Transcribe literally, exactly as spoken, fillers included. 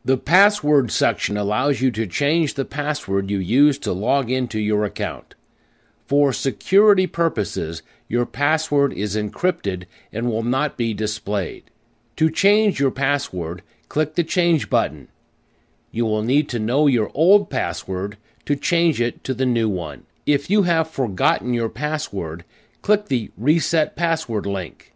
The password section allows you to change the password you use to log into your account. For security purposes, your password is encrypted and will not be displayed. To change your password, click the Change button. You will need to know your old password to change it to the new one. If you have forgotten your password, click the Reset Password link.